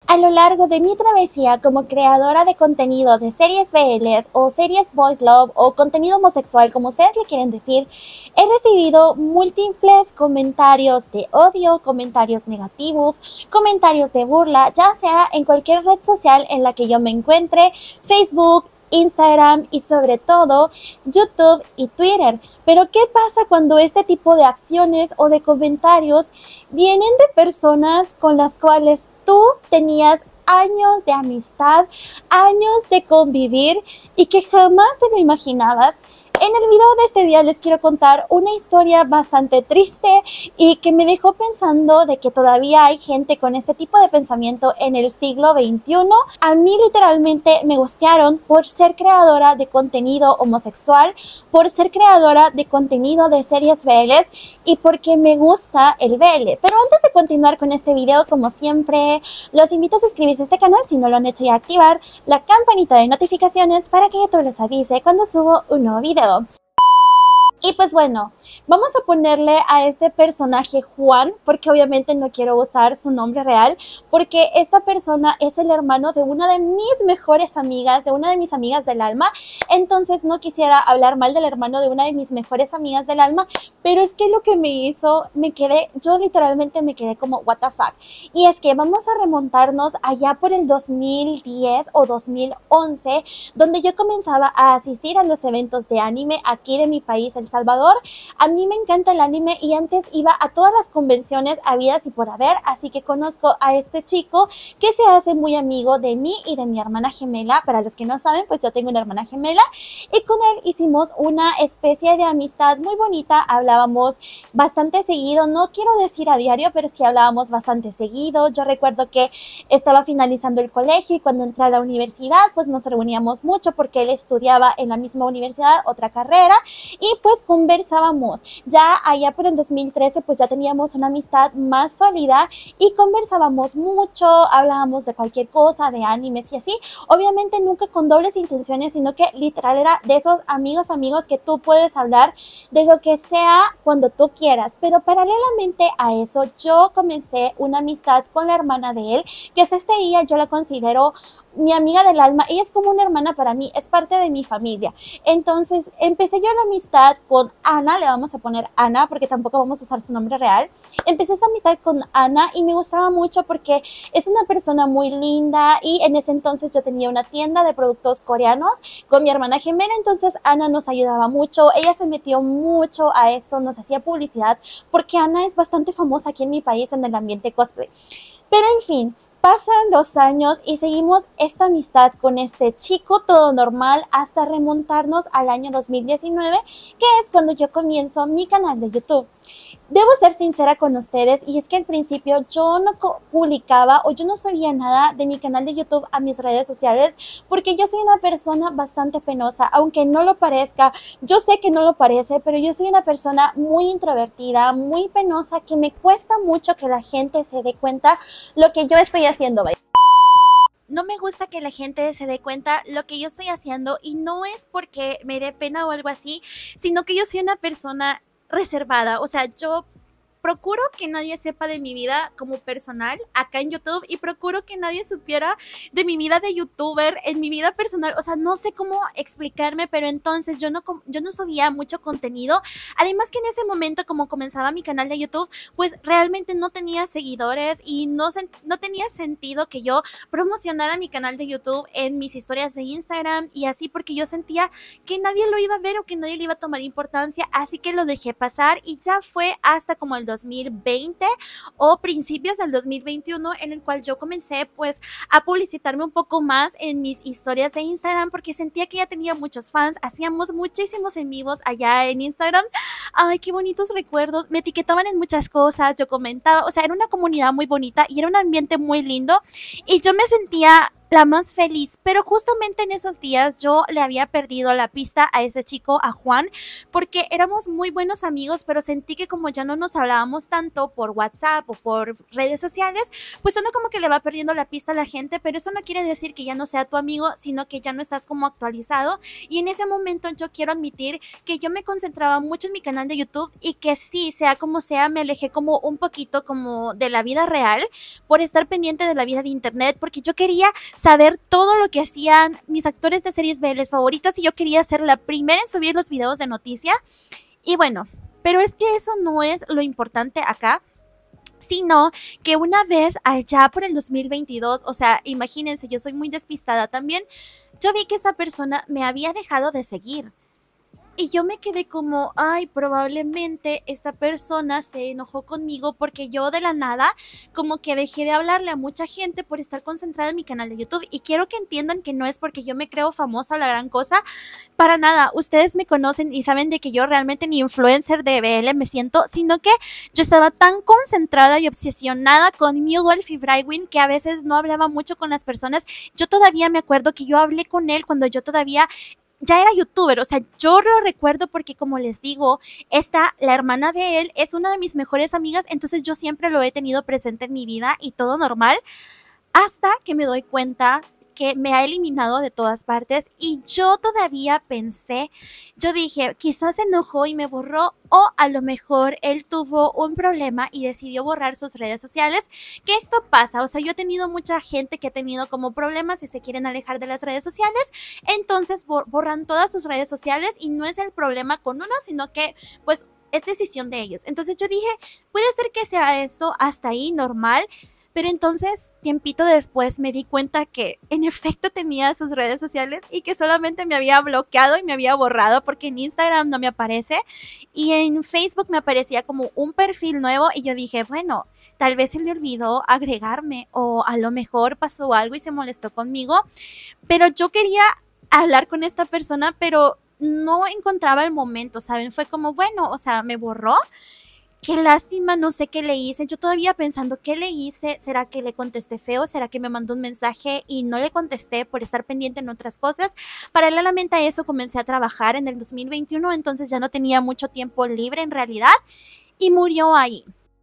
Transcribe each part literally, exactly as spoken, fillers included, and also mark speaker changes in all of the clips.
Speaker 1: A lo largo de mi travesía como creadora de contenido de series B Ls o series Boys Love o contenido homosexual, como ustedes le quieren decir, he recibido múltiples comentarios de odio, comentarios negativos, comentarios de burla, ya sea en cualquier red social en la que yo me encuentre, Facebook, Instagram y sobre todo YouTube y Twitter. Pero ¿qué pasa cuando este tipo de acciones o de comentarios vienen de personas con las cuales tú tenías años de amistad, años de convivir y que jamás te lo imaginabas? En el video de este día les quiero contar una historia bastante triste y que me dejó pensando de que todavía hay gente con este tipo de pensamiento en el siglo veintiuno. A mí literalmente me gustearon por ser creadora de contenido homosexual, por ser creadora de contenido de series B Ls y porque me gusta el B L. Pero antes de continuar con este video, como siempre, los invito a suscribirse a este canal si no lo han hecho y a activar la campanita de notificaciones para que YouTube les avise cuando subo un nuevo video. Y pues bueno, vamos a ponerle a este personaje Juan, porque obviamente no quiero usar su nombre real, porque esta persona es el hermano de una de mis mejores amigas, de una de mis amigas del alma. Entonces no quisiera hablar mal del hermano de una de mis mejores amigas del alma, pero es que lo que me hizo, me quedé, yo literalmente me quedé como what the fuck. Y es que vamos a remontarnos allá por el dos mil diez o dos mil once, donde yo comenzaba a asistir a los eventos de anime aquí de mi país, el Salvador. A mí me encanta el anime y antes iba a todas las convenciones habidas y por haber, así que conozco a este chico que se hace muy amigo de mí y de mi hermana gemela. Para los que no saben, pues yo tengo una hermana gemela y con él hicimos una especie de amistad muy bonita. Hablábamos bastante seguido, no quiero decir a diario, pero sí hablábamos bastante seguido. Yo recuerdo que estaba finalizando el colegio y cuando entré a la universidad pues nos reuníamos mucho porque él estudiaba en la misma universidad otra carrera y pues conversábamos. Ya allá por el dos mil trece pues ya teníamos una amistad más sólida y conversábamos mucho, hablábamos de cualquier cosa, de animes y así. Obviamente nunca con dobles intenciones, sino que literal era de esos amigos amigos que tú puedes hablar de lo que sea cuando tú quieras. Pero paralelamente a eso yo comencé una amistad con la hermana de él, que hasta este día yo la considero mi amiga del alma. Ella es como una hermana para mí, es parte de mi familia. Entonces empecé yo la amistad con Ana, le vamos a poner Ana porque tampoco vamos a usar su nombre real. Empecé esa amistad con Ana y me gustaba mucho porque es una persona muy linda y en ese entonces yo tenía una tienda de productos coreanos con mi hermana gemela, entonces Ana nos ayudaba mucho, ella se metió mucho a esto, nos hacía publicidad porque Ana es bastante famosa aquí en mi país en el ambiente cosplay. Pero en fin, pasan los años y seguimos esta amistad con este chico, todo normal, hasta remontarnos al año dos mil diecinueve, que es cuando yo comienzo mi canal de YouTube. Debo ser sincera con ustedes y es que al principio yo no publicaba o yo no subía nada de mi canal de YouTube a mis redes sociales porque yo soy una persona bastante penosa, aunque no lo parezca. Yo sé que no lo parece, pero yo soy una persona muy introvertida, muy penosa, que me cuesta mucho que la gente se dé cuenta lo que yo estoy haciendo. No me gusta que la gente se dé cuenta lo que yo estoy haciendo y no es porque me dé pena o algo así, sino que yo soy una persona reservada. O sea, yo procuro que nadie sepa de mi vida como personal acá en YouTube y procuro que nadie supiera de mi vida de youtuber en mi vida personal. O sea, no sé cómo explicarme, pero entonces yo no, yo no subía mucho contenido. Además que en ese momento, como comenzaba mi canal de YouTube, pues realmente no tenía seguidores y no, no tenía sentido que yo promocionara mi canal de YouTube en mis historias de Instagram y así, porque yo sentía que nadie lo iba a ver o que nadie le iba a tomar importancia, así que lo dejé pasar y ya fue hasta como el dos mil veinte o principios del dos mil veintiuno en el cual yo comencé pues a publicitarme un poco más en mis historias de Instagram porque sentía que ya tenía muchos fans, hacíamos muchísimos en vivos allá en Instagram. Ay, qué bonitos recuerdos, me etiquetaban en muchas cosas, yo comentaba, o sea, era una comunidad muy bonita y era un ambiente muy lindo y yo me sentía la más feliz, pero justamente en esos días yo le había perdido la pista a ese chico, a Juan, porque éramos muy buenos amigos, pero sentí que como ya no nos hablábamos tanto por WhatsApp o por redes sociales, pues uno como que le va perdiendo la pista a la gente, pero eso no quiere decir que ya no sea tu amigo, sino que ya no estás como actualizado. Y en ese momento yo quiero admitir que yo me concentraba mucho en mi canal de YouTube y que sí, sea como sea, me alejé como un poquito como de la vida real por estar pendiente de la vida de internet, porque yo quería saber todo lo que hacían mis actores de series B Ls favoritas y yo quería ser la primera en subir los videos de noticia. Y bueno, pero es que eso no es lo importante acá, sino que una vez allá por el dos mil veintidós, o sea, imagínense, yo soy muy despistada también, yo vi que esta persona me había dejado de seguir. Y yo me quedé como, ay, probablemente esta persona se enojó conmigo porque yo de la nada como que dejé de hablarle a mucha gente por estar concentrada en mi canal de YouTube. Y quiero que entiendan que no es porque yo me creo famosa o la gran cosa, para nada. Ustedes me conocen y saben de que yo realmente ni influencer de B L me siento, sino que yo estaba tan concentrada y obsesionada con Mewolf y Brightwing que a veces no hablaba mucho con las personas. Yo todavía me acuerdo que yo hablé con él cuando yo todavía ya era youtuber, o sea, yo lo recuerdo porque como les digo, esta, la hermana de él, es una de mis mejores amigas, entonces yo siempre lo he tenido presente en mi vida y todo normal, hasta que me doy cuenta que me ha eliminado de todas partes y yo todavía pensé, yo dije, quizás se enojó y me borró o a lo mejor él tuvo un problema y decidió borrar sus redes sociales, que esto pasa, o sea, yo he tenido mucha gente que ha tenido como problemas y se quieren alejar de las redes sociales, entonces borran todas sus redes sociales y no es el problema con uno, sino que pues es decisión de ellos. Entonces yo dije, puede ser que sea esto hasta ahí normal. Pero entonces, tiempito después, me di cuenta que en efecto tenía sus redes sociales y que solamente me había bloqueado y me había borrado porque en Instagram no me aparece y en Facebook me aparecía como un perfil nuevo y yo dije, bueno, tal vez se le olvidó agregarme o a lo mejor pasó algo y se molestó conmigo, pero yo quería hablar con esta persona, pero no encontraba el momento, ¿saben? Fue como, bueno, o sea, me borró. Qué lástima, no sé qué le hice. Yo todavía pensando, ¿qué le hice? ¿Será que le contesté feo? ¿Será que me mandó un mensaje y no le contesté por estar pendiente en otras cosas? Paralelamente a eso comencé a trabajar en el dos mil veintiuno, entonces ya no tenía mucho tiempo libre en realidad y murió ahí.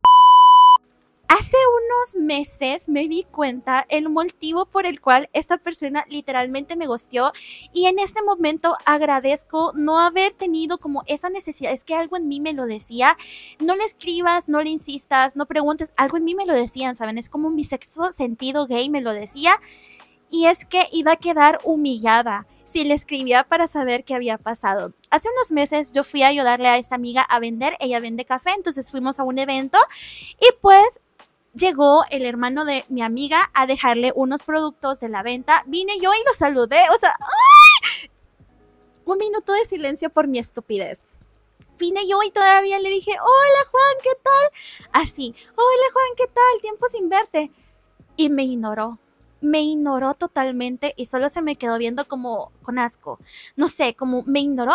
Speaker 1: Hace unos meses me di cuenta el motivo por el cual esta persona literalmente me ghosteó y en este momento agradezco no haber tenido como esa necesidad. Es que algo en mí me lo decía, no le escribas, no le insistas, no preguntes, algo en mí me lo decían, ¿saben? Es como mi sexto sentido gay me lo decía y es que iba a quedar humillada si le escribía para saber qué había pasado. Hace unos meses yo fui a ayudarle a esta amiga a vender, ella vende café, entonces fuimos a un evento y pues llegó el hermano de mi amiga a dejarle unos productos de la venta. Vine yo y lo saludé. O sea, ¡ay! Un minuto de silencio por mi estupidez. Vine yo y todavía le dije, hola Juan, ¿qué tal? Así, hola Juan, ¿qué tal? Tiempo sin verte. Y me ignoró. Me ignoró totalmente y solo se me quedó viendo como con asco. No sé, como me ignoró.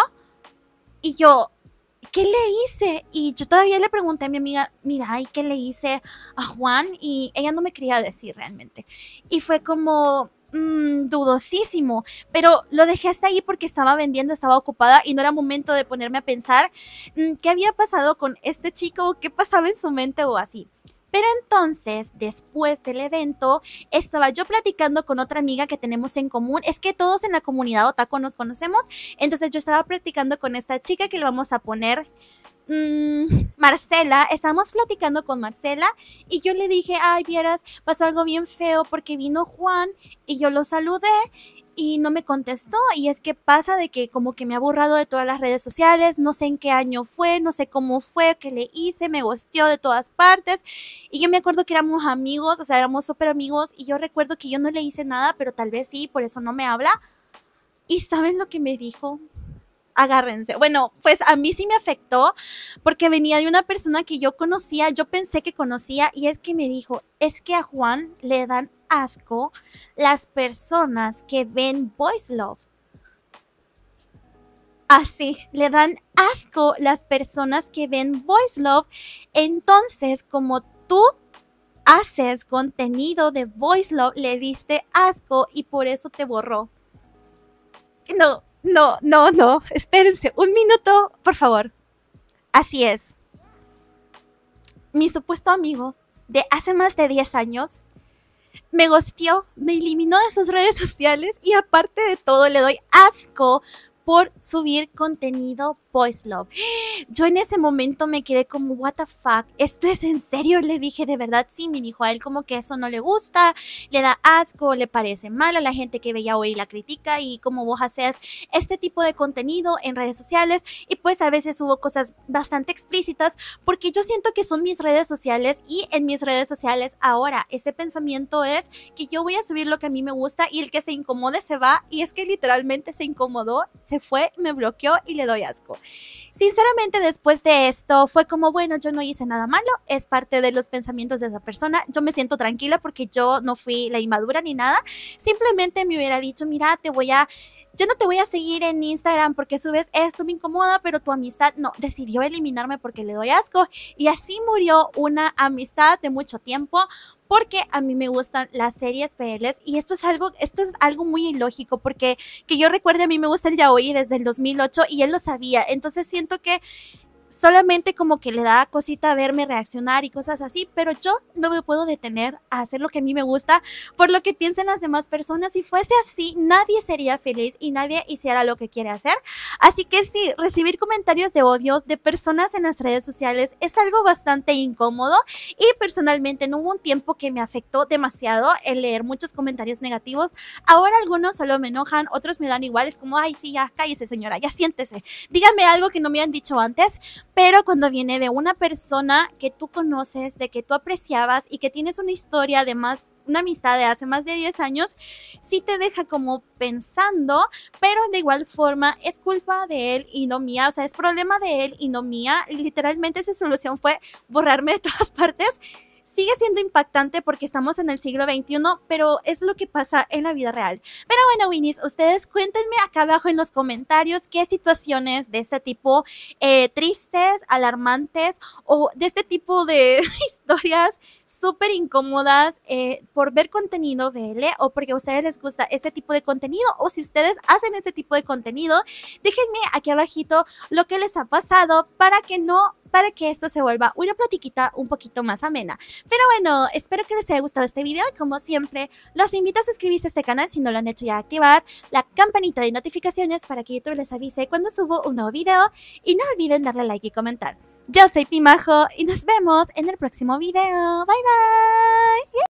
Speaker 1: Y yo, ¿qué le hice? Y yo todavía le pregunté a mi amiga, mira, ¿y qué le hice a Juan? Y ella no me quería decir realmente. Y fue como mmm, dudosísimo, pero lo dejé hasta ahí porque estaba vendiendo, estaba ocupada y no era momento de ponerme a pensar mmm, qué había pasado con este chico o qué pasaba en su mente o así. Pero entonces, después del evento, estaba yo platicando con otra amiga que tenemos en común. Es que todos en la comunidad otaku nos conocemos. Entonces yo estaba platicando con esta chica que le vamos a poner mmm, Marcela. Estábamos platicando con Marcela y yo le dije, ay, vieras, pasó algo bien feo porque vino Juan y yo lo saludé y no me contestó, y es que pasa de que como que me ha borrado de todas las redes sociales, no sé en qué año fue, no sé cómo fue, qué le hice, me ghosteó de todas partes, y yo me acuerdo que éramos amigos, o sea, éramos súper amigos, y yo recuerdo que yo no le hice nada, pero tal vez sí, por eso no me habla. ¿Y saben lo que me dijo? Agárrense. Bueno, pues a mí sí me afectó porque venía de una persona que yo conocía, yo pensé que conocía, y es que me dijo, es que a Juan le dan asco las personas que ven Voice Love. Así, le dan asco las personas que ven Voice Love. Entonces, como tú haces contenido de Voice Love, le diste asco y por eso te borró. No, no, no, no. Espérense un minuto, por favor. Así es. Mi supuesto amigo de hace más de diez años me ghosteó, me eliminó de sus redes sociales y aparte de todo le doy asco por subir contenido Voice Love. Yo en ese momento me quedé como, what the fuck, ¿esto es en serio? Le dije, de verdad, sí, me dijo a él como que eso no le gusta, le da asco, le parece mal a la gente que veía hoy la critica y como vos haces este tipo de contenido en redes sociales y pues a veces hubo cosas bastante explícitas porque yo siento que son mis redes sociales y en mis redes sociales ahora este pensamiento es que yo voy a subir lo que a mí me gusta y el que se incomode se va y es que literalmente se incomodó, se fue, me bloqueó y le doy asco. Sinceramente después de esto fue como, bueno, yo no hice nada malo, es parte de los pensamientos de esa persona, yo me siento tranquila porque yo no fui la inmadura ni nada, simplemente me hubiera dicho, mira, te voy a... yo no te voy a seguir en Instagram porque subes esto, me incomoda, pero tu amistad no, decidió eliminarme porque le doy asco y así murió una amistad de mucho tiempo porque a mí me gustan las series P Ls y esto es algo, esto es algo muy ilógico porque que yo recuerde a mí me gusta el yaoi desde el dos mil ocho y él lo sabía, entonces siento que solamente como que le da cosita verme reaccionar y cosas así, pero yo no me puedo detener a hacer lo que a mí me gusta por lo que piensen las demás personas. Si fuese así, nadie sería feliz y nadie hiciera lo que quiere hacer. Así que sí, recibir comentarios de odio de personas en las redes sociales es algo bastante incómodo y personalmente no hubo un tiempo que me afectó demasiado el leer muchos comentarios negativos. Ahora algunos solo me enojan, otros me dan igual, es como, ay sí, ya cállese señora, ya siéntese, dígame algo que no me han dicho antes. Pero cuando viene de una persona que tú conoces, de que tú apreciabas y que tienes una historia de más, una amistad de hace más de diez años, sí te deja como pensando, pero de igual forma es culpa de él y no mía, o sea, es problema de él y no mía. Y literalmente su solución fue borrarme de todas partes. Sigue siendo impactante porque estamos en el siglo veintiuno, pero es lo que pasa en la vida real. Pero bueno, Winnies, ustedes cuéntenme acá abajo en los comentarios qué situaciones de este tipo eh, tristes, alarmantes o de este tipo de historias súper incómodas eh, por ver contenido V L o porque a ustedes les gusta este tipo de contenido o si ustedes hacen este tipo de contenido, déjenme aquí abajito lo que les ha pasado para que no para que esto se vuelva una platiquita un poquito más amena. Pero bueno, espero que les haya gustado este video y como siempre, los invito a suscribirse a este canal si no lo han hecho ya, a activar la campanita de notificaciones para que YouTube les avise cuando subo un nuevo video y no olviden darle like y comentar. Yo soy Pimajo y nos vemos en el próximo video. Bye bye.